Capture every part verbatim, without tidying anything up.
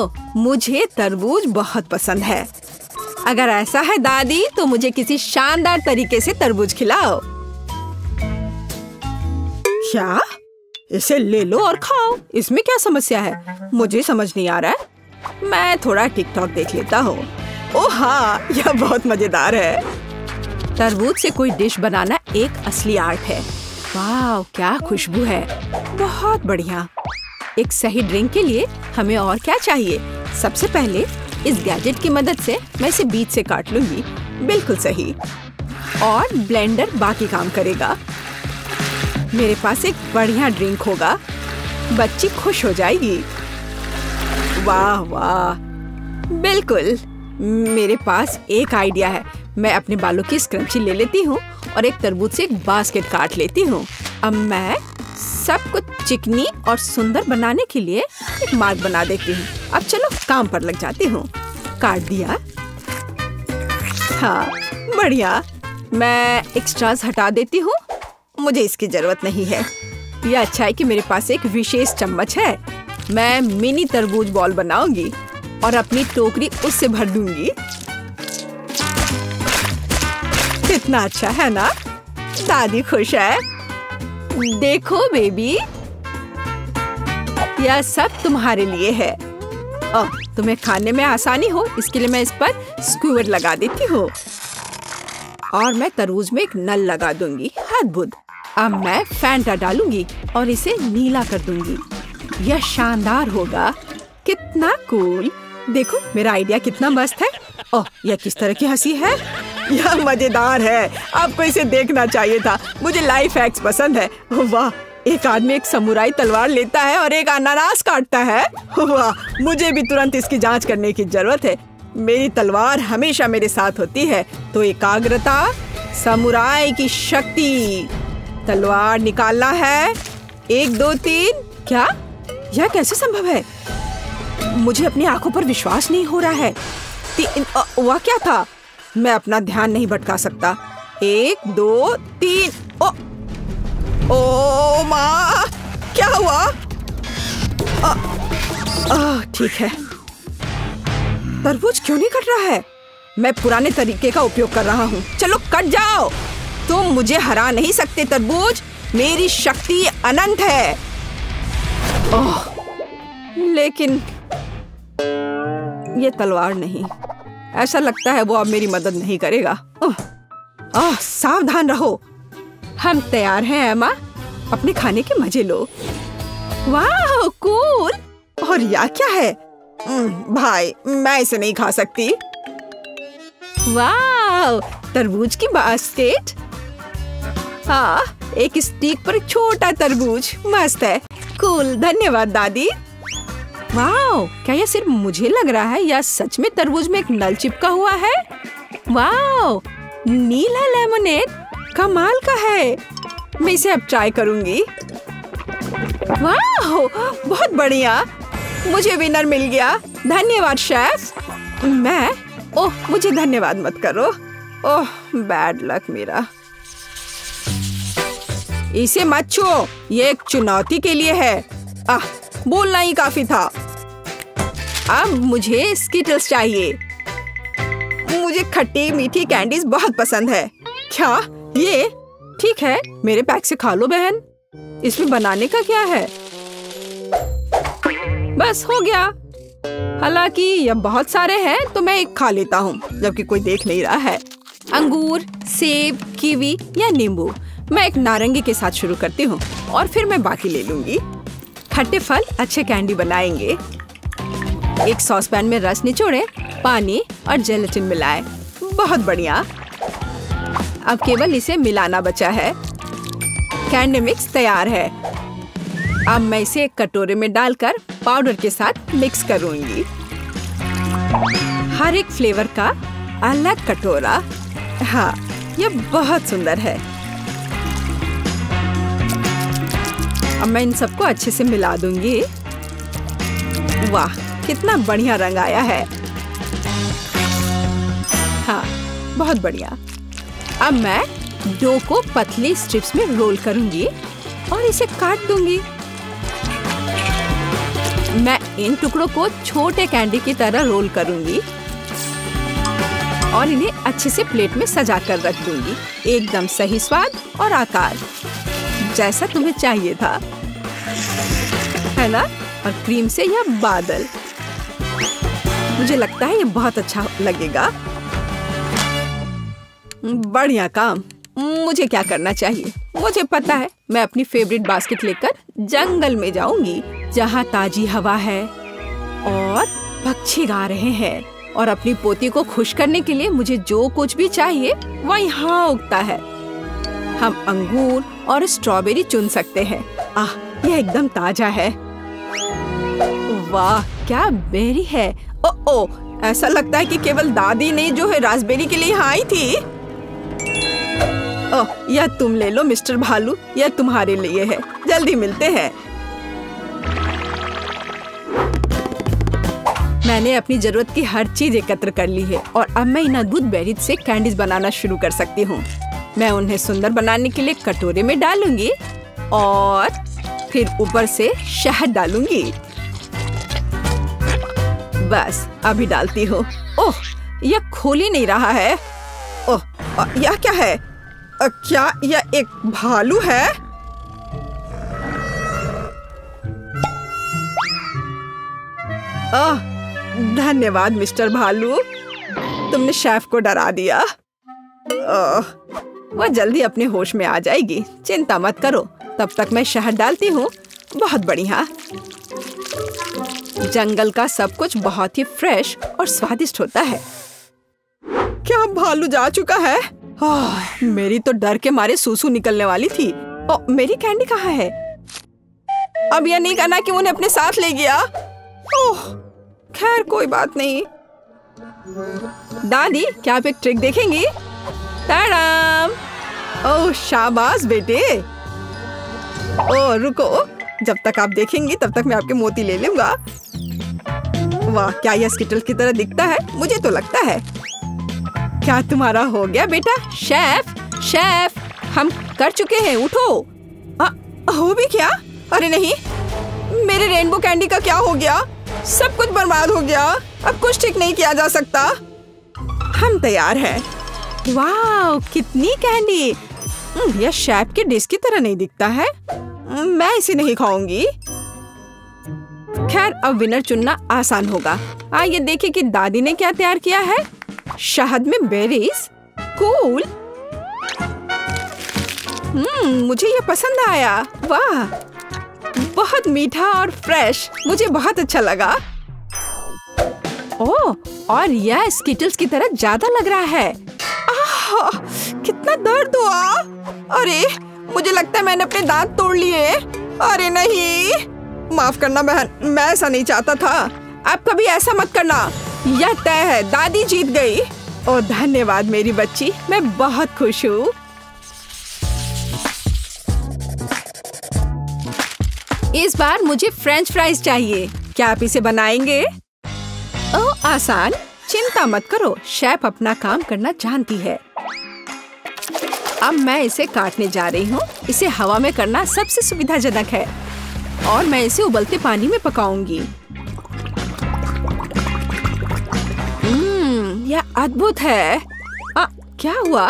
ओह, मुझे तरबूज बहुत पसंद है। अगर ऐसा है दादी, तो मुझे किसी शानदार तरीके से तरबूज खिलाओ। क्या? इसे ले लो और खाओ। इसमें क्या समस्या है? मुझे समझ नहीं आ रहा है। मैं थोड़ा टिकटॉक देख लेता हूँ। ओह हाँ, यह बहुत मजेदार है। तरबूज से कोई डिश बनाना एक असली आर्ट है। वाह, क्या खुशबू है। बहुत बढ़िया। एक सही ड्रिंक के लिए हमें और क्या चाहिए? सबसे पहले इस गैजेट की मदद से मैं इसे बीच से काट लूंगी। बिल्कुल सही। और ब्लेंडर बाकी काम करेगा। मेरे पास एक बढ़िया ड्रिंक होगा। बच्ची खुश हो जाएगी। वाह वाह, बिल्कुल। मेरे पास एक आइडिया है। मैं अपने बालों की स्क्रंची ले लेती हूँ और एक तरबूज से एक बास्केट काट लेती हूँ। अब मैं सब कुछ चिकनी और सुंदर बनाने के लिए एक मार्ग बना देती हूँ। अब चलो काम पर लग जाती हूँ। काट दिया। हाँ, बढ़िया। मैं एक्स्ट्रास हटा देती हूँ। मुझे इसकी जरूरत नहीं है। यह अच्छा है कि मेरे पास एक विशेष चम्मच है। मैं मिनी तरबूज बॉल बनाऊंगी और अपनी टोकरी उससे भर दूंगी। कितना अच्छा है ना? दादी खुश है। देखो बेबी, यह सब तुम्हारे लिए है। ओह, तुम्हें खाने में आसानी हो इसके लिए मैं इस पर स्क्यूअर लगा देती हूँ। और मैं तरबूज में एक नल लगा दूंगी। अद्भुत। अब मैं फैंटा डालूंगी और इसे नीला कर दूंगी। यह शानदार होगा। कितना कूल। देखो मेरा आइडिया कितना मस्त है। ओह, यह किस तरह की हंसी है। यह मजेदार है। आपको इसे देखना चाहिए था। मुझे लाइफ हैक्स पसंद है। वाह, एक आदमी एक समुराई तलवार लेता है और एक अनानास काटता है। वाह, मुझे भी तुरंत इसकी जांच करने की जरूरत है। मेरी तलवार हमेशा मेरे साथ होती है। तो एकाग्रता, समुराई की शक्ति। तलवार निकालना है। एक दो तीन। क्या? यह कैसे संभव है? मुझे अपनी आंखों पर विश्वास नहीं हो रहा है। तीन। वह क्या था? मैं अपना ध्यान नहीं भटका सकता। एक दो तीन। ओ, ओ माँ, क्या हुआ? ठीक है। तरबूज क्यों नहीं कट रहा है? मैं पुराने तरीके का उपयोग कर रहा हूँ। चलो कट जाओ। तुम मुझे हरा नहीं सकते तरबूज। मेरी शक्ति अनंत है। ओह, लेकिन ये तलवार नहीं। ऐसा लगता है वो अब मेरी मदद नहीं करेगा। ओह, ओह, सावधान रहो। हम तैयार हैं एमा। अपने खाने के मजे लो। वाह, कूल। और यह क्या है? भाई, मैं इसे नहीं खा सकती। वाह, तरबूज की बास्केट। हाँ, एक स्टिक पर छोटा तरबूज। मस्त है। कूल। धन्यवाद दादी। वाह, क्या यह सिर्फ मुझे लग रहा है या सच में तरबूज में एक नल चिपका हुआ है? वाह, नीला लेमोनेड कमाल का है। मैं इसे अब ट्राई करूंगी। वाह, बहुत बढ़िया। मुझे विनर मिल गया। धन्यवाद शेफ। मैं ओह, मुझे धन्यवाद मत करो। ओह, बैड लक मेरा। इसे मत छुओ। ये एक चुनौती के लिए है। आह, बोलना ही काफी था। अब मुझे स्किटल्स चाहिए। मुझे खट्टी मीठी कैंडीज बहुत पसंद है। क्या ये? ठीक है, मेरे पैक से खा लो बहन। इसमें बनाने का क्या है? बस हो गया। हालांकि यह बहुत सारे हैं तो मैं एक खा लेता हूँ जबकि कोई देख नहीं रहा है। अंगूर, सेब, कीवी या नींबू। मैं एक नारंगी के साथ शुरू करती हूँ और फिर मैं बाकी ले लूंगी। खट्टे फल अच्छे कैंडी बनाएंगे। एक सॉसपैन में रस निचोड़े, पानी और जेलेटिन मिलाएं। बहुत बढ़िया। अब केवल इसे मिलाना बचा है। कैंडी मिक्स तैयार है। अब मैं इसे एक कटोरे में डालकर पाउडर के साथ मिक्स करूंगी। हर एक फ्लेवर का अलग कटोरा। हाँ, यह बहुत सुंदर है। अब मैं इन सबको अच्छे से मिला दूंगी। वाह, कितना बढ़िया रंग आया है। हाँ, बहुत बढ़िया। अब मैं डो को पतली स्ट्रिप्स में रोल करूंगी और इसे काट दूंगी। मैं इन टुकड़ों को छोटे कैंडी की तरह रोल करूंगी और इन्हें अच्छे से प्लेट में सजा कर रख दूंगी। एकदम सही स्वाद और आकार, जैसा तुम्हें चाहिए था, है ना? और क्रीम से यह बादल, मुझे लगता है ये बहुत अच्छा लगेगा। बढ़िया काम। मुझे क्या करना चाहिए? मुझे पता है, मैं अपनी फेवरेट बास्केट लेकर जंगल में जाऊंगी जहाँ ताजी हवा है और पक्षी गा रहे हैं। और अपनी पोती को खुश करने के लिए मुझे जो कुछ भी चाहिए वह यहाँ उगता है। हम अंगूर और स्ट्रॉबेरी चुन सकते हैं। आह, यह एकदम ताजा है। वाह, क्या बेरी है। ओ ओ, ऐसा लगता है कि केवल दादी ने जो है रास्पबेरी के लिए यहाँ आई थी। ओह, यह तुम ले लो मिस्टर भालू, यह तुम्हारे लिए है। जल्दी मिलते हैं। मैंने अपनी जरूरत की हर चीज एकत्र कर ली है और अब मैं इन अद्भुत बेरीज से कैंडीज बनाना शुरू कर सकती हूँ। मैं उन्हें सुंदर बनाने के लिए कटोरे में डालूंगी और फिर ऊपर से शहद डालूंगी। बस अभी डालती हूँ। ओह, यह खोल ही नहीं रहा है। ओह, यह क्या है? क्या यह एक भालू है? ओह, धन्यवाद मिस्टर भालू, तुमने शेफ को डरा दिया। ओह, वह जल्दी अपने होश में आ जाएगी, चिंता मत करो। तब तक मैं शहद डालती हूँ। बहुत बढ़िया। जंगल का सब कुछ बहुत ही फ्रेश और स्वादिष्ट होता है। क्या भालू जा चुका है? ओह, मेरी तो डर के मारे सूसू निकलने वाली थी। ओह, मेरी कैंडी कहाँ है? अब यह नहीं करना कि उन्हें अपने साथ ले गया। ओह, खैर कोई बात नहीं। दादी, क्या आप एक ट्रिक देखेंगी? ताड़ाम! ओह, शाबाश बेटे। ओह, रुको, जब तक आप देखेंगी तब तक मैं आपके मोती ले लूंगा। वाह, क्या यह स्किटल्स की तरह दिखता है? मुझे तो लगता है। क्या तुम्हारा हो गया बेटा? शेफ, शेफ, हम कर चुके हैं, उठो। आ, हो भी क्या? अरे नहीं, मेरे रेनबो कैंडी का क्या हो गया? सब कुछ बर्बाद हो गया। अब कुछ ठीक नहीं किया जा सकता। हम तैयार हैं। वाह, कितनी कैंडी! यह शेफ के डिश की तरह नहीं दिखता है। मैं इसे नहीं खाऊंगी। खैर, अब विनर चुनना आसान होगा। आइए देखें कि दादी ने क्या तैयार किया है। शहद में बेरीज, कूल। हम्म, मुझे ये पसंद आया। वाह, बहुत मीठा और फ्रेश, मुझे बहुत अच्छा लगा। ओह, और यह स्किटल्स की तरह ज्यादा लग रहा है। आह, कितना दर्द हुआ। अरे, मुझे लगता है मैंने अपने दांत तोड़ लिए। अरे नहीं, माफ करना बहन, मैं ऐसा नहीं चाहता था। अब कभी ऐसा मत करना। यह तय है, दादी जीत गई। ओह, धन्यवाद मेरी बच्ची, मैं बहुत खुश हूँ। इस बार मुझे फ्रेंच फ्राइज चाहिए। क्या आप इसे बनाएंगे? ओह, आसान, चिंता मत करो, शेफ अपना काम करना जानती है। अब मैं इसे काटने जा रही हूँ। इसे हवा में करना सबसे सुविधाजनक है और मैं इसे उबलते पानी में पकाऊंगी। हम्म, यह अद्भुत है। आ, क्या हुआ?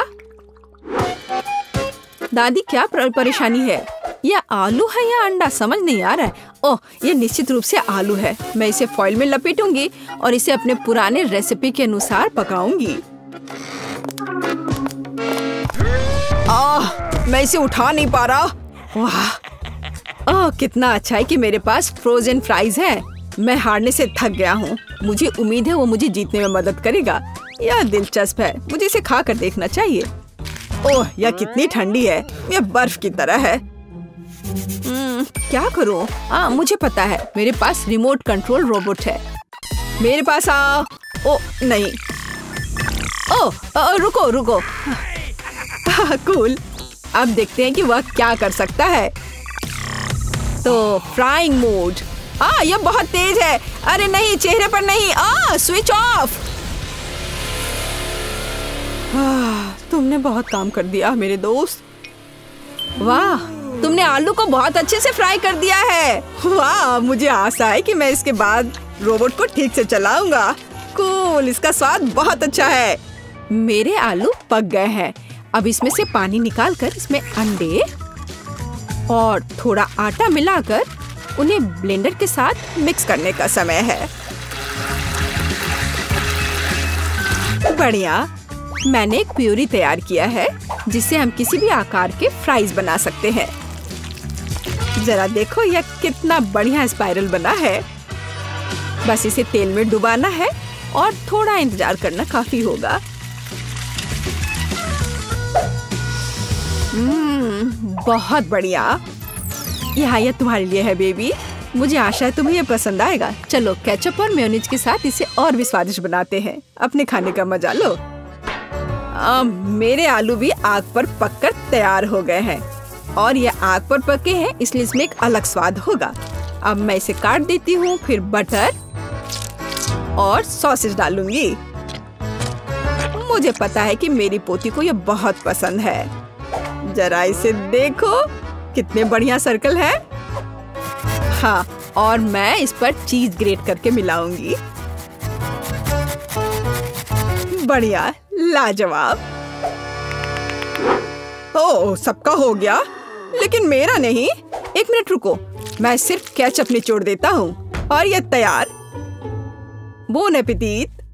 दादी, क्या परेशानी है? यह आलू है या अंडा, समझ नहीं आ रहा है। ओह, यह निश्चित रूप से आलू है। मैं इसे फॉइल में लपेटूंगी और इसे अपने पुराने रेसिपी के अनुसार पकाऊंगी। आह, मैं इसे उठा नहीं पा रहा। वाह, ओह, कितना अच्छा है कि मेरे पास फ्रोजन फ्राइज है। मैं हारने से थक गया हूँ। मुझे उम्मीद है वो मुझे जीतने में मदद करेगा। यह दिलचस्प है, मुझे इसे खा कर देखना चाहिए। ओह, यह कितनी ठंडी है, यह बर्फ की तरह है। Hmm, क्या करूं? हाँ, मुझे पता है, मेरे पास रिमोट कंट्रोल रोबोट है। मेरे पास आ। ओ नहीं, ओ, ओ रुको रुको। कूल, अब देखते हैं कि वह क्या कर सकता है। तो फ्राइंग मोड। आ, यह बहुत तेज है। अरे नहीं, चेहरे पर नहीं। आ, स्विच ऑफ। तुमने बहुत काम कर दिया मेरे दोस्त। वाह, तुमने आलू को बहुत अच्छे से फ्राई कर दिया है। वाह, मुझे आशा है कि मैं इसके बाद रोबोट को ठीक से चलाऊंगा। कूल, इसका स्वाद बहुत अच्छा है। मेरे आलू पक गए हैं। अब इसमें से पानी निकालकर इसमें अंडे और थोड़ा आटा मिलाकर उन्हें ब्लेंडर के साथ मिक्स करने का समय है। बढ़िया, मैंने एक प्यूरी तैयार किया है जिससे हम किसी भी आकार के फ्राइज बना सकते हैं। जरा देखो यह कितना बढ़िया स्पाइरल बना है। बस इसे तेल में डुबाना है और थोड़ा इंतजार करना काफी होगा। हम्म, बहुत बढ़िया। यहाँ यह तुम्हारे लिए है बेबी। मुझे आशा है तुम्हें यह पसंद आएगा। चलो केचप और मेयोनीज के साथ इसे और भी स्वादिष्ट बनाते हैं। अपने खाने का मजा लो। आ, मेरे आलू भी आग पर पककर तैयार हो गए हैं और ये आग पर पके हैं इसलिए इसमें एक अलग स्वाद होगा। अब मैं इसे काट देती हूँ, फिर बटर और सॉसेज डालूंगी। मुझे पता है कि मेरी पोती को ये बहुत पसंद है। जरा इसे देखो, कितने बढ़िया सर्कल है। हाँ, और मैं इस पर चीज ग्रेट करके मिलाऊंगी। बढ़िया, लाजवाब। ओह, सबका हो गया, लेकिन मेरा नहीं। एक मिनट रुको, मैं सिर्फ केचप निचोड़ देता हूँ और ये तैयार। बोन एपेटीट।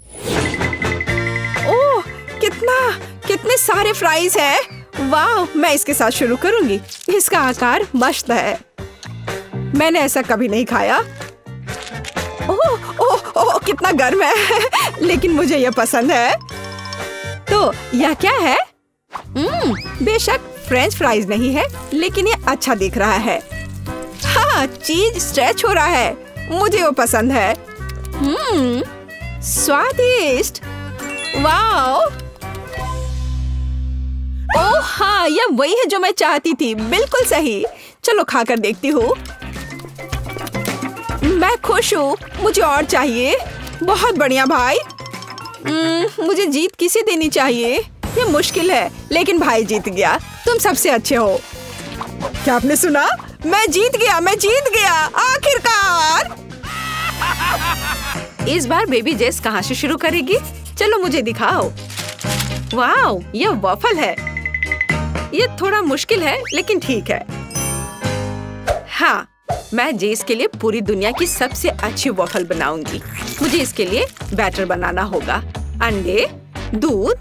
ओह, कितना कितने सारे फ्राइज हैं। वाह, मैं इसके साथ शुरू करूंगी। इसका आकार मस्त है। मैंने ऐसा कभी नहीं खाया। ओह ओह ओह, कितना गर्म है लेकिन मुझे यह पसंद है। तो यह क्या है? हम्म, बेशक फ्रेंच फ्राइज नहीं है, लेकिन यह अच्छा दिख रहा है। हाँ, चीज स्ट्रेच हो रहा है। मुझे वो पसंद है। हम्म, स्वादिष्ट। वाओ। ओह हाँ, यह वही है जो मैं चाहती थी। बिल्कुल सही। चलो खाकर देखती हूँ। मैं खुश हूँ। मुझे और चाहिए। बहुत बढ़िया भाई। मुझे जीत किसे देनी चाहिए? ये मुश्किल है, लेकिन भाई जीत गया। तुम सबसे अच्छे हो। क्या आपने सुना? मैं जीत गया, मैं जीत गया आखिरकार। इस बार बेबी जेस कहाँ से शुरू करेगी? चलो मुझे दिखाओ। वाओ, यह वॉफल है। यह थोड़ा मुश्किल है, लेकिन ठीक है। हाँ, मैं जेस के लिए पूरी दुनिया की सबसे अच्छी वॉफल बनाऊंगी। मुझे इसके लिए बैटर बनाना होगा। अंडे, दूध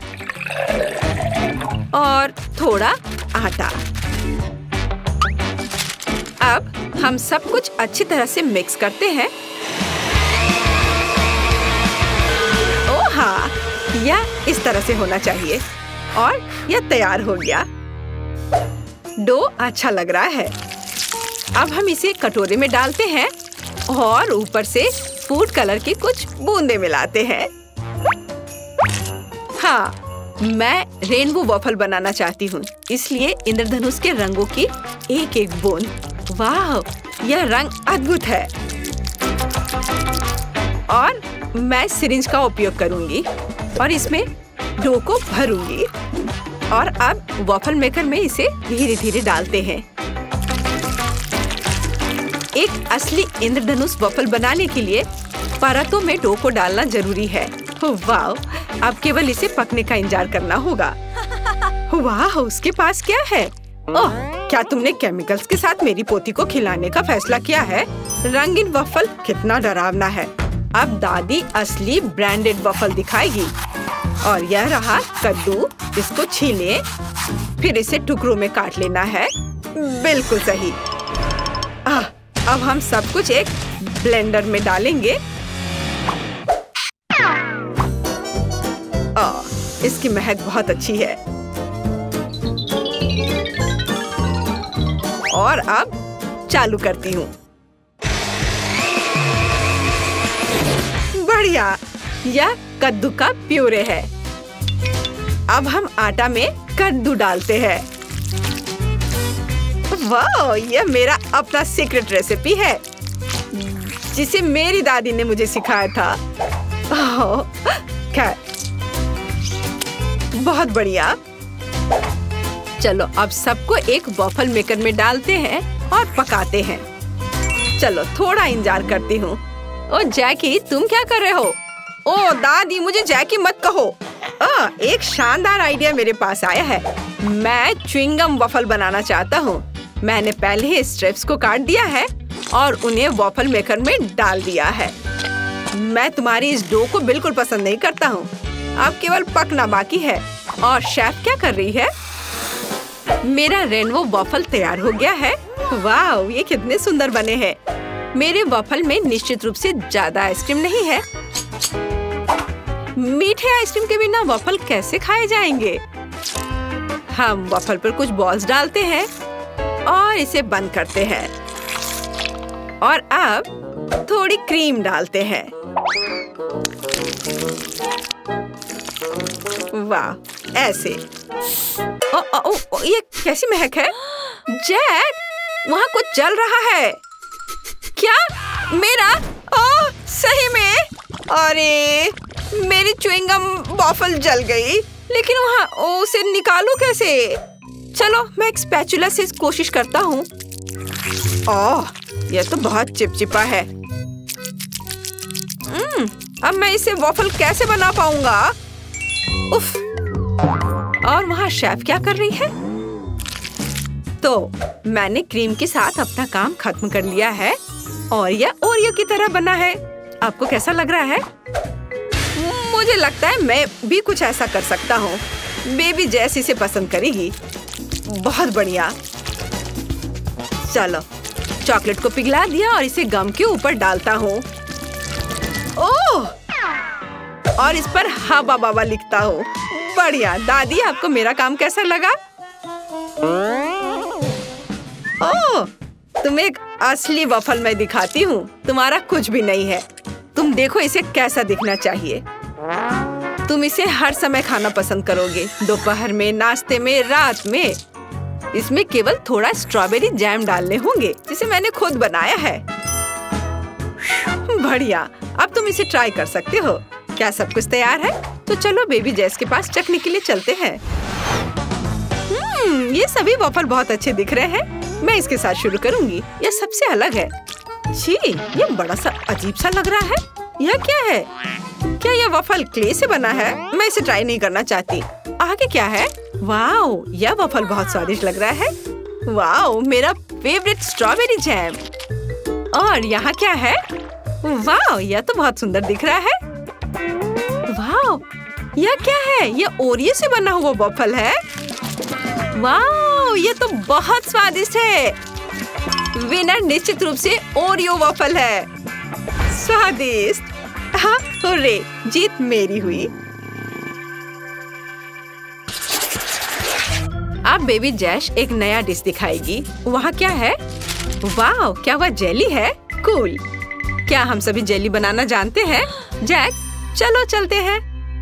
और थोड़ा आटा। अब हम सब कुछ अच्छी तरह से मिक्स करते हैं। ओह हाँ, यह इस तरह से होना चाहिए और यह तैयार हो गया। डो अच्छा लग रहा है। अब हम इसे कटोरे में डालते हैं और ऊपर से फूड कलर की कुछ बूंदें मिलाते हैं। हाँ, मैं रेनबो वॉफल बनाना चाहती हूँ, इसलिए इंद्रधनुष के रंगों की एक एक बूंद। वाह, यह रंग अद्भुत है। और मैं सिरिंज का उपयोग करूंगी और इसमें डो को भरूंगी। और अब वॉफल मेकर में इसे धीरे धीरे डालते हैं। एक असली इंद्रधनुष वॉफल बनाने के लिए परतों में डो को डालना जरूरी है। वाह, अब केवल इसे पकने का इंतजार करना होगा। वाह, उसके पास क्या है? ओह, क्या तुमने केमिकल्स के साथ मेरी पोती को खिलाने का फैसला किया है? रंगीन वॉफल कितना डरावना है। अब दादी असली ब्रांडेड वॉफल दिखाएगी। और यह रहा कद्दू। इसको छीलें, फिर इसे टुकड़ों में काट लेना है। बिल्कुल सही। आह, अब हम सब कुछ एक ब्लेंडर में डालेंगे। आह, इसकी महक बहुत अच्छी है। और अब चालू करती हूँ। बढ़िया, यह कद्दू का प्यूरे है। अब हम आटा में कद्दू डालते हैं। वाह, यह मेरा अपना सीक्रेट रेसिपी है जिसे मेरी दादी ने मुझे सिखाया था। ओह, बहुत बढ़िया। चलो अब सबको एक वॉफल मेकर में डालते हैं और पकाते हैं। चलो थोड़ा इंतजार करती हूँ। ओ जैकी, तुम क्या कर रहे हो? ओ दादी, मुझे जैकी मत कहो। आ, एक शानदार आइडिया मेरे पास आया है। मैं च्युइंगम वॉफल बनाना चाहता हूँ। मैंने पहले ही स्ट्रिप्स को काट दिया है और उन्हें वॉफल मेकर में डाल दिया है। मैं तुम्हारी इस डो को बिल्कुल पसंद नहीं करता हूँ। अब केवल पकना बाकी है। और शेफ क्या कर रही है? मेरा रेनबो वॉफल तैयार हो गया है। वाह, ये कितने सुंदर बने हैं। मेरे वॉफल में निश्चित रूप से ज्यादा आइसक्रीम नहीं है। मीठे आइसक्रीम के बिना वॉफल कैसे खाए जाएंगे? हम वॉफल पर कुछ बॉल्स डालते हैं और इसे बंद करते हैं। और अब थोड़ी क्रीम डालते हैं। वाह, ऐसे। ओ, ओ, ओ, ओ, ये कैसी महक है? जैक, वहाँ कुछ जल रहा है। क्या? मेरा? ओह, सही में? अरे, मेरी च्युइंगम वॉफल जल गई। लेकिन वहाँ ओ, उसे निकालूं कैसे? चलो मैं एक स्पैचुला से कोशिश करता हूँ। ओह, यह तो बहुत चिपचिपा है। हम्म, अब मैं इसे वॉफल कैसे बना पाऊंगा? उफ। और वहाँ शेफ क्या कर रही है? तो मैंने क्रीम के साथ अपना काम खत्म कर लिया है और यह ओरियो की तरह बना है। आपको कैसा लग रहा है? मुझे लगता है मैं भी कुछ ऐसा कर सकता हूँ। बेबी जैस इसे पसंद करेगी। बहुत बढ़िया। चलो, चॉकलेट को पिघला दिया और इसे गम के ऊपर डालता हूँ। ओह! और इस पर हवा बाबा लिखता हूँ। बढ़िया। दादी, आपको मेरा काम कैसा लगा? ओह, तुम एक असली वॉफल मैं दिखाती हूँ। तुम्हारा कुछ भी नहीं है। तुम देखो इसे कैसा दिखना चाहिए। तुम इसे हर समय खाना पसंद करोगे, दोपहर में, नाश्ते में, रात में। इसमें केवल थोड़ा स्ट्रॉबेरी जैम डालने होंगे, जिसे मैंने खुद बनाया है। बढ़िया। अब तुम इसे ट्राई कर सकते हो। क्या सब कुछ तैयार है? तो चलो बेबी जैस के पास चखने के लिए चलते हैं। हम्म, ये सभी वॉफल बहुत अच्छे दिख रहे हैं। मैं इसके साथ शुरू करूंगी। यह सबसे अलग है। छी, ये बड़ा सा अजीब सा लग रहा है। यह क्या है? क्या यह वॉफल क्ले से बना है? मैं इसे ट्राई नहीं करना चाहती। आगे क्या है? वाओ, यह वॉफल बहुत स्वादिष्ट लग रहा है। वाओ, मेरा फेवरेट स्ट्रॉबेरी जैम। और यहाँ क्या है? वाओ, यह तो बहुत सुंदर दिख रहा है। वाओ, यह क्या है? यह ओरियो से बना हुआ वॉफल है। वाओ, यह तो बहुत स्वादिष्ट है। विनर निश्चित रूप से ओरियो वॉफल है। स्वादिष्ट। हाँ, हुर्रे, जीत मेरी हुई। अब बेबी जैश एक नया डिश दिखाएगी। वहाँ क्या है? वाओ, क्या वह जेली है? कूल। क्या हम सभी जेली बनाना जानते हैं? जैक, चलो चलते हैं।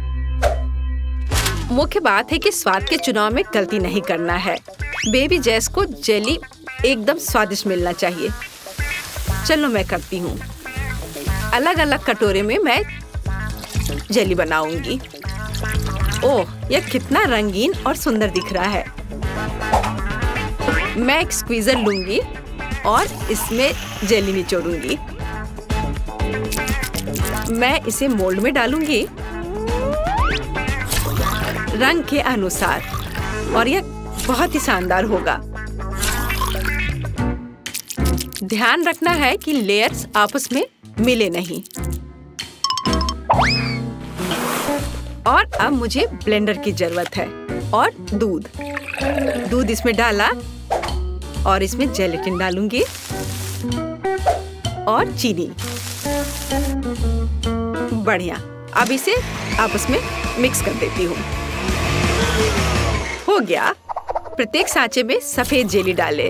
मुख्य बात है कि स्वाद के चुनाव में गलती नहीं करना है। बेबी जैस को जेली एकदम स्वादिष्ट मिलना चाहिए। चलो मैं करती हूँ। अलग अलग कटोरे में मैं जेली बनाऊंगी। ओह, यह कितना रंगीन और सुंदर दिख रहा है। मैं एक स्क्वीजर लूंगी और इसमें जेली निचोड़ूंगी। मैं इसे मोल्ड में डालूंगी रंग के अनुसार और यह बहुत ही शानदार होगा। ध्यान रखना है कि लेयर्स आपस में मिले नहीं। और अब मुझे ब्लेंडर की जरूरत है और दूध। दूध इसमें डाला और इसमें जेलेटिन डालूंगी और चीनी। बढ़िया। अब इसे आपस में मिक्स कर देती हूँ। हो गया। प्रत्येक सांचे में सफेद जेली डाले।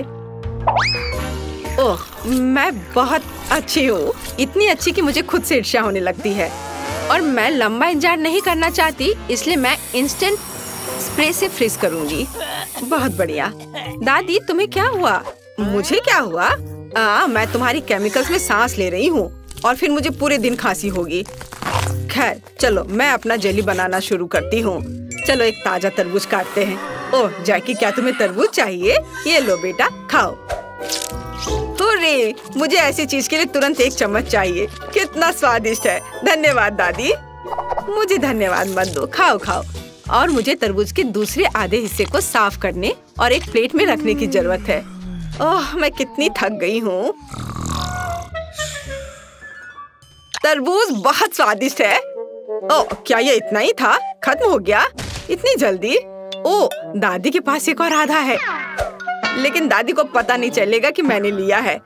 ओह, मैं बहुत अच्छी हूँ। इतनी अच्छी कि मुझे खुद से ईर्ष्या होने लगती है। और मैं लंबा इंतजार नहीं करना चाहती, इसलिए मैं इंस्टेंट स्प्रे से फ्रीज करूंगी। बहुत बढ़िया। दादी, तुम्हें क्या हुआ? मुझे क्या हुआ? आ, मैं तुम्हारी केमिकल्स में सांस ले रही हूँ और फिर मुझे पूरे दिन खांसी होगी। खैर, चलो मैं अपना जेली बनाना शुरू करती हूँ। चलो एक ताजा तरबूज काटते हैं। ओह जैकी, क्या तुम्हें तरबूज चाहिए? ये लो बेटा, खाओ। हुर्रे, मुझे ऐसी चीज के लिए तुरंत एक चम्मच चाहिए। कितना स्वादिष्ट है। धन्यवाद दादी। मुझे धन्यवाद मत दो, खाओ खाओ। और मुझे तरबूज के दूसरे आधे हिस्से को साफ करने और एक प्लेट में रखने की जरूरत है। ओह, मैं कितनी थक गई हूँ। तरबूज बहुत स्वादिष्ट है। ओह, क्या ये इतना ही था? खत्म हो गया इतनी जल्दी? ओह, दादी के पास एक और आधा है, लेकिन दादी को पता नहीं चलेगा कि मैंने लिया है।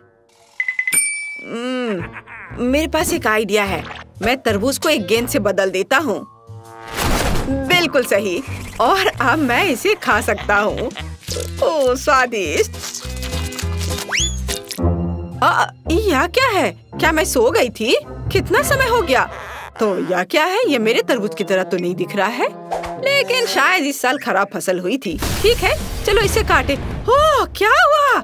hmm, मेरे पास एक आइडिया है। मैं तरबूज को एक गेंद से बदल देता हूँ। बिल्कुल सही। और अब मैं इसे खा सकता हूँ। ओह स्वादिष्ट। यह क्या है? क्या मैं सो गई थी? कितना समय हो गया? तो यह क्या है? ये मेरे तरबूज की तरह तो नहीं दिख रहा है, लेकिन शायद इस साल खराब फसल हुई थी। ठीक है, चलो इसे काटे। ओह, क्या हुआ?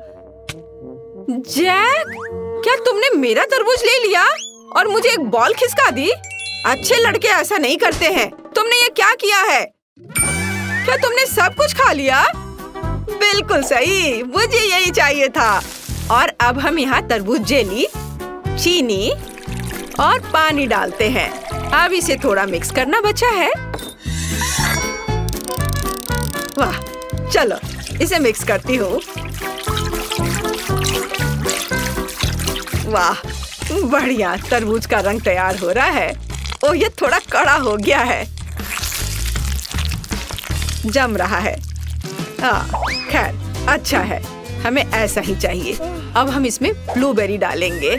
जैक, क्या तुमने मेरा तरबूज ले लिया और मुझे एक बॉल खिसका दी? अच्छे लड़के ऐसा नहीं करते हैं। तुमने ये क्या किया है? क्या तुमने सब कुछ खा लिया? बिल्कुल सही, मुझे यही चाहिए था। और अब हम यहाँ तरबूज जेली, चीनी और पानी डालते हैं। अब इसे थोड़ा मिक्स करना बचा है। वाह, चलो इसे मिक्स करती हूँ। वाह, बढ़िया। तरबूज का रंग तैयार हो रहा है। ओह, ये थोड़ा कड़ा हो गया है। जम रहा है। हाँ, खैर अच्छा है। हमें ऐसा ही चाहिए। अब हम इसमें ब्लूबेरी डालेंगे।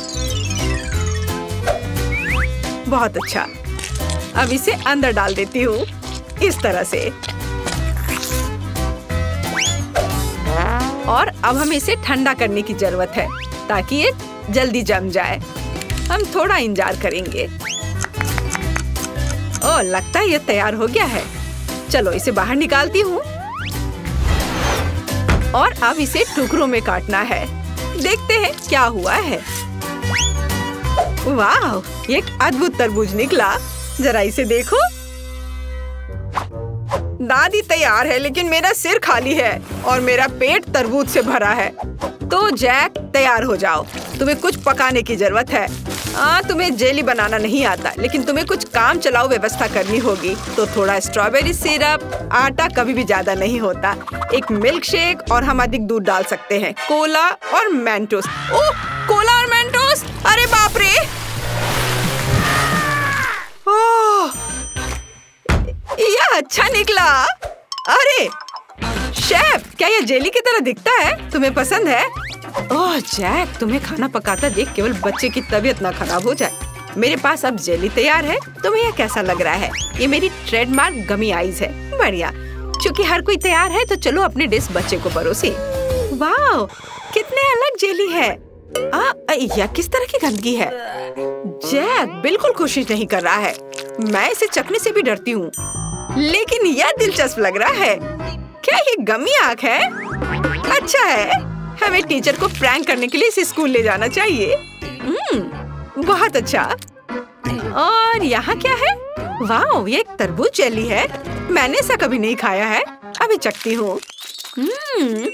बहुत अच्छा। अब इसे अंदर डाल देती हूँ, इस तरह से। और अब हमें इसे ठंडा करने की जरूरत है ताकि ये जल्दी जम जाए। हम थोड़ा इंतजार करेंगे। ओह, लगता है ये तैयार हो गया है। चलो इसे बाहर निकालती हूँ और अब इसे टुकड़ों में काटना है। देखते हैं क्या हुआ है। वाह, ये एक अद्भुत तरबूज निकला। जरा इसे देखो। दादी तैयार है, लेकिन मेरा सिर खाली है और मेरा पेट तरबूज से भरा है। तो जैक, तैयार हो जाओ। तुम्हें कुछ पकाने की जरूरत है। हाँ, तुम्हें जेली बनाना नहीं आता, लेकिन तुम्हें कुछ काम चलाओ व्यवस्था करनी होगी। तो थोड़ा स्ट्रॉबेरी सिरप, आटा कभी भी ज्यादा नहीं होता, एक मिल्क शेक और हम अधिक दूध डाल सकते हैं, कोला और मेंटोस। ओह, कोला और मेंटोस! अरे बाप रे! ओह, यह अच्छा निकला। अरे शेफ, क्या यह जेली की तरह दिखता है? तुम्हें पसंद है? ओह जैक, तुम्हें खाना पकाता देख केवल बच्चे की तबीयत ना खराब हो जाए। मेरे पास अब जेली तैयार है। तुम्हें यह कैसा लग रहा है? ये मेरी ट्रेडमार्क गमी आइज है। बढ़िया। चूंकि हर कोई तैयार है तो चलो अपने डिश बच्चे को परोसे। वाह, कितने अलग जेली है। आ, यह किस तरह की गंदगी है? जैक बिल्कुल कोशिश नहीं कर रहा है। मैं इसे चखने से भी डरती हूँ, लेकिन यह दिलचस्प लग रहा है। क्या ये गमी आँख है? अच्छा है, हमें टीचर को प्रैंक करने के लिए इसे स्कूल ले जाना चाहिए। हम्म, बहुत अच्छा। और यहाँ क्या है? वाह, ये एक तरबूज जेली है। मैंने ऐसा कभी नहीं खाया है। अभी चखती हूँ। हम्म,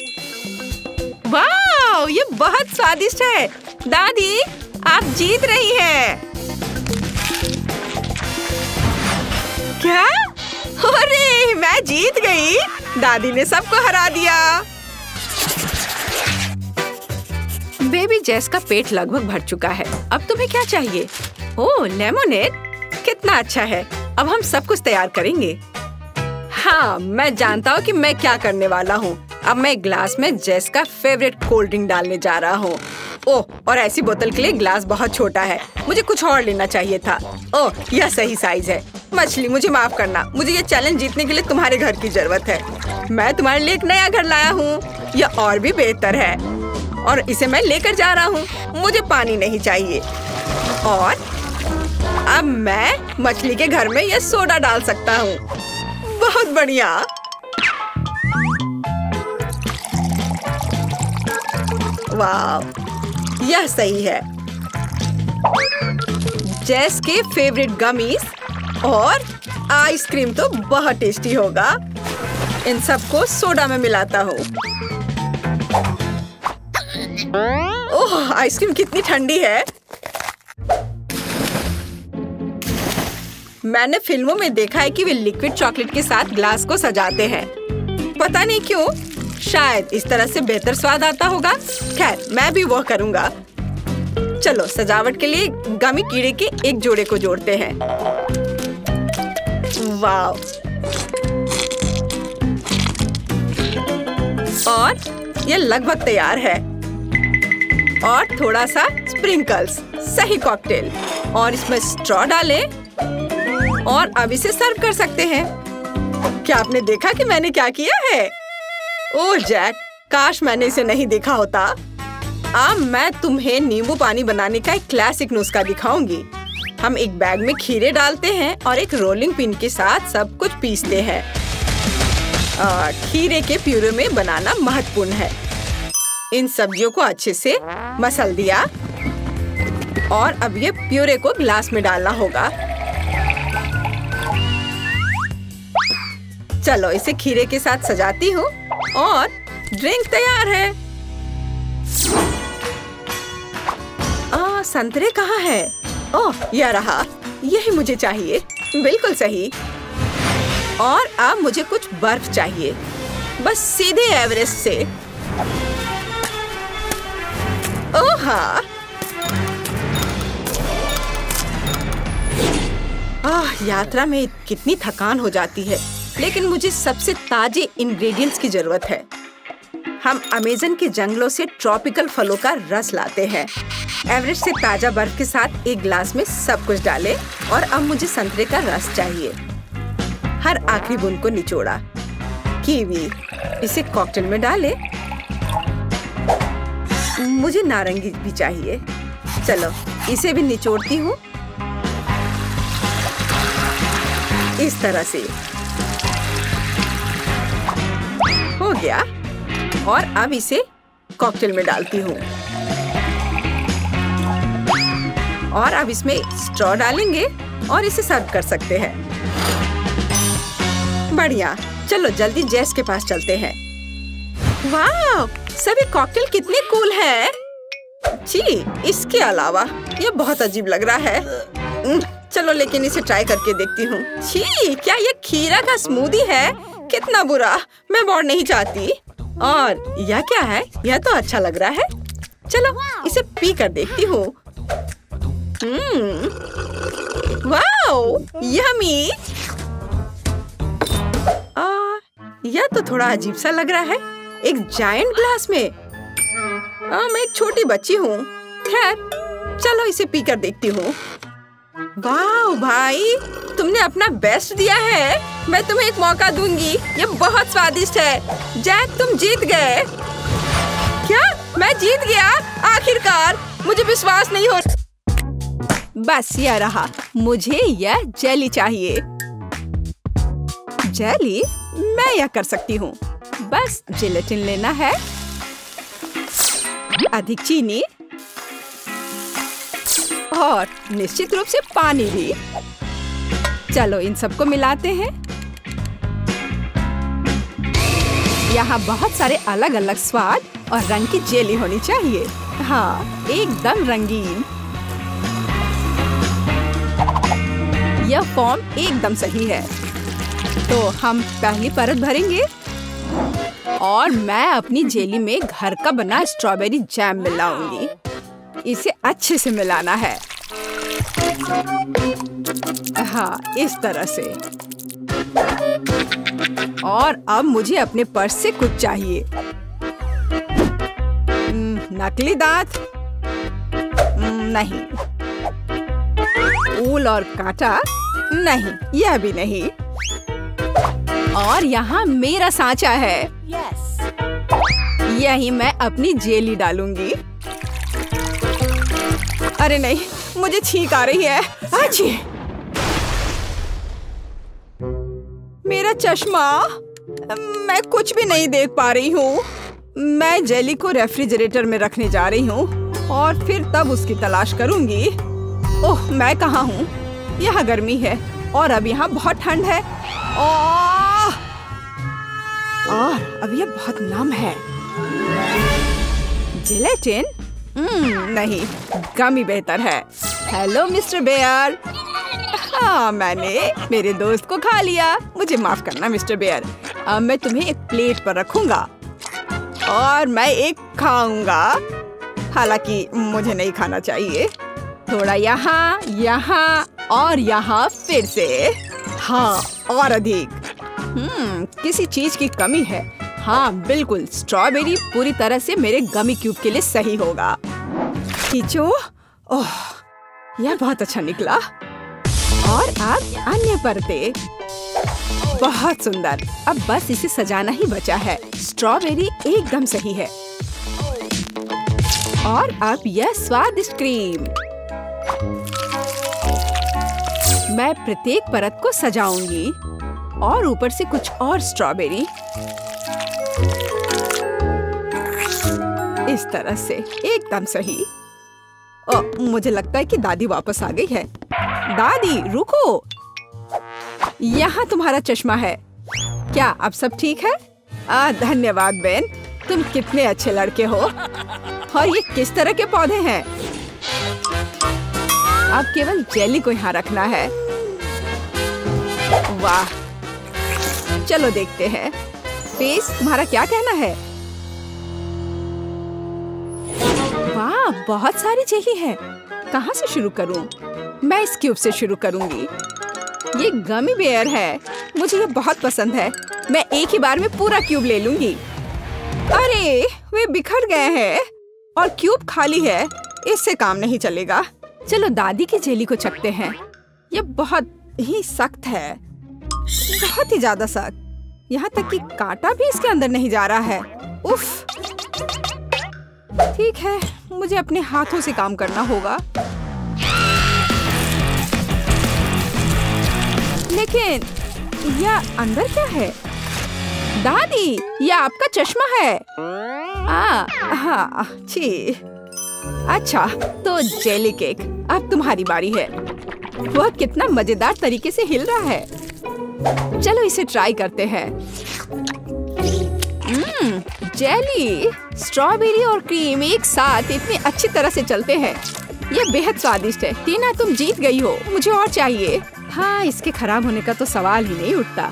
वाह, ये बहुत स्वादिष्ट है। दादी, आप जीत रही हैं। क्या? अरे, मैं जीत गई। दादी ने सबको हरा दिया। बेबी जेस का पेट लगभग भर चुका है। अब तुम्हें क्या चाहिए? ओह, लेमोनेड, कितना अच्छा है। अब हम सब कुछ तैयार करेंगे। हाँ, मैं जानता हूँ कि मैं क्या करने वाला हूँ। अब मैं ग्लास में जेस का फेवरेट कोल्ड ड्रिंक डालने जा रहा हूँ। ओह, और ऐसी बोतल के लिए ग्लास बहुत छोटा है। मुझे कुछ और लेना चाहिए था। ओह, यह सही साइज है। मछली, मुझे माफ करना। मुझे ये चैलेंज जीतने के लिए तुम्हारे घर की जरूरत है। मैं तुम्हारे लिए एक नया घर लाया हूँ। यह और भी बेहतर है और इसे मैं लेकर जा रहा हूँ। मुझे पानी नहीं चाहिए। और अब मैं मछली के घर में यह सोडा डाल सकता हूँ। बहुत बढ़िया। वाह, यह सही है। जेस के फेवरेट गमीज और आइसक्रीम तो बहुत टेस्टी होगा। इन सबको सोडा में मिलाता हूँ। ओह, आइसक्रीम कितनी ठंडी है। मैंने फिल्मों में देखा है कि वे लिक्विड चॉकलेट के साथ ग्लास को सजाते हैं। पता नहीं क्यों, शायद इस तरह से बेहतर स्वाद आता होगा। खैर, मैं भी वो करूँगा। चलो, सजावट के लिए गमी कीड़े के एक जोड़े को जोड़ते हैं। वाव! और ये लगभग तैयार है। और थोड़ा सा स्प्रिंकल्स, सही कॉकटेल। और इसमें स्ट्रॉ डालें और अब इसे सर्व कर सकते हैं। क्या आपने देखा कि मैंने क्या किया है? ओह जैक, काश मैंने इसे नहीं देखा होता। अब मैं तुम्हें नींबू पानी बनाने का एक क्लासिक नुस्खा दिखाऊंगी। हम एक बैग में खीरे डालते हैं और एक रोलिंग पिन के साथ सब कुछ पीसते हैं। आ, खीरे के प्यूरे में बनाना महत्वपूर्ण है। इन सब्जियों को अच्छे से मसल दिया और अब ये प्यूरे को ग्लास में डालना होगा। चलो, इसे खीरे के साथ सजाती हूँ और ड्रिंक तैयार है। आ, संतरे कहाँ है? ओह, यह रहा। यही मुझे चाहिए। बिल्कुल सही। और अब मुझे कुछ बर्फ चाहिए, बस सीधे एवरेस्ट से। ओह हाँ। आह, यात्रा में कितनी थकान हो जाती है, लेकिन मुझे सबसे ताजे इंग्रेडिएंट्स की जरूरत है। हम अमेज़न के जंगलों से ट्रॉपिकल फलों का रस लाते हैं। एवरेस्ट से ताजा बर्फ के साथ एक ग्लास में सब कुछ डालें और अब मुझे संतरे का रस चाहिए। हर आखिरी बूंद को निचोड़ा। कीवी, इसे कॉकटेल में डालें। मुझे नारंगी भी चाहिए। चलो, इसे भी निचोड़ती हूँ इस तरह से। हो गया। और अब इसे कॉकटेल में डालती हूँ और अब इसमें स्ट्रॉ डालेंगे और इसे सर्व कर सकते हैं। बढ़िया। चलो जल्दी जेस के पास चलते हैं। वाह, सभी कॉकटेल कितने कूल हैं। जी, इसके अलावा ये बहुत अजीब लग रहा है। चलो, लेकिन इसे ट्राई करके देखती हूँ। छी, क्या ये खीरा का स्मूदी है? कितना बुरा। मैं और नहीं चाहती। और यह क्या है? यह तो अच्छा लग रहा है। चलो, इसे पी कर देखती हूँ। हम्म, वाओ, यम्मी। आ, यह तो थोड़ा अजीब सा लग रहा है। एक जायंट ग्लास में। आ, मैं एक छोटी बच्ची हूँ। खैर, चलो इसे पी कर देखती हूँ। वाह भाई, तुमने अपना बेस्ट दिया है। मैं तुम्हें एक मौका दूंगी। ये बहुत स्वादिष्ट है। जैक, तुम जीत गए। क्या? मैं जीत गया? आखिरकार, मुझे विश्वास नहीं हो। बस यह रहा। मुझे यह जेली चाहिए। जेली? मैं यह कर सकती हूँ। बस जिलेटिन लेना है, अधिक चीनी और निश्चित रूप से पानी भी। चलो, इन सबको मिलाते हैं। यहाँ बहुत सारे अलग अलग स्वाद और रंग की जेली होनी चाहिए। हाँ, एकदम रंगीन। यह फॉर्म एकदम सही है। तो हम पहली परत भरेंगे और मैं अपनी जेली में घर का बना स्ट्रॉबेरी जैम मिलाऊंगी। इसे अच्छे से मिलाना है। हाँ, इस तरह से। और अब मुझे अपने पर्स से कुछ चाहिए। नकली दांत? नहीं। ऊल और कांटा? नहीं, यह भी नहीं। और यहाँ मेरा सांचा है। यही मैं अपनी जेली डालूंगी। अरे नहीं, मुझे छींक आ रही है। अच्छी। मेरा चश्मा। मैं कुछ भी नहीं देख पा रही हूँ। मैं जेली को रेफ्रिजरेटर में रखने जा रही हूँ और फिर तब उसकी तलाश करूंगी। ओह, मैं कहाँ हूँ? यहाँ गर्मी है और अब यहाँ बहुत ठंड है। ओह! और अब ये बहुत नम है। जिलेटिन? हम्म, नहीं, गमी बेहतर है। Hello mister bear. हाँ, मैंने मेरे दोस्त को खा लिया। मुझे माफ करना मिस्टर बेयर। अब मैं तुम्हें एक प्लेट पर रखूंगा और मैं एक खाऊंगा। हालांकि मुझे नहीं खाना चाहिए। थोड़ा यहाँ, यहाँ और यहाँ फिर से। हाँ, और अधिक। हम्म, किसी चीज की कमी है। हाँ बिल्कुल, स्ट्रॉबेरी पूरी तरह से मेरे गमी क्यूब के लिए सही होगा। खींचो। ओह, यह बहुत अच्छा निकला। और अब अन्य परतें। बहुत सुंदर। अब बस इसे सजाना ही बचा है। स्ट्रॉबेरी एकदम सही है। और अब यह स्वादिष्ट क्रीम। मैं प्रत्येक परत को सजाऊंगी और ऊपर से कुछ और स्ट्रॉबेरी। इस तरह से एकदम सही। ओ, मुझे लगता है कि दादी वापस आ गई है। दादी रुको, यहाँ तुम्हारा चश्मा है। क्या अब सब ठीक है? आ, धन्यवाद बेन, तुम कितने अच्छे लड़के हो। और ये किस तरह के पौधे हैं? अब केवल जेली को यहाँ रखना है। वाह, चलो देखते हैं। फेस, तुम्हारा क्या कहना है? वाह, बहुत सारी जेली है। कहाँ से शुरू करूं? मैं इस क्यूब से शुरू करूंगी। ये गमी बेयर है, मुझे ये बहुत पसंद है। मैं एक ही बार में पूरा क्यूब ले लूंगी। अरे, वे बिखर गए हैं और क्यूब खाली है। इससे काम नहीं चलेगा। चलो दादी की जेली को चखते हैं। ये बहुत ही सख्त है, बहुत ही ज्यादा सख्त। यहाँ तक कि कांटा भी इसके अंदर नहीं जा रहा है। उफ। ठीक है, मुझे अपने हाथों से काम करना होगा। लेकिन यह अंदर क्या है? दादी, यह आपका चश्मा है। आ, हाँ, छी। अच्छा, तो जेली केक, अब तुम्हारी बारी है। वह कितना मजेदार तरीके से हिल रहा है। चलो इसे ट्राई करते हैं। हम्म, जेली, स्ट्रॉबेरी और क्रीम एक साथ इतनी अच्छी तरह से चलते हैं। यह बेहद स्वादिष्ट है। टीना, तुम जीत गई हो। मुझे और चाहिए। हाँ, इसके खराब होने का तो सवाल ही नहीं उठता।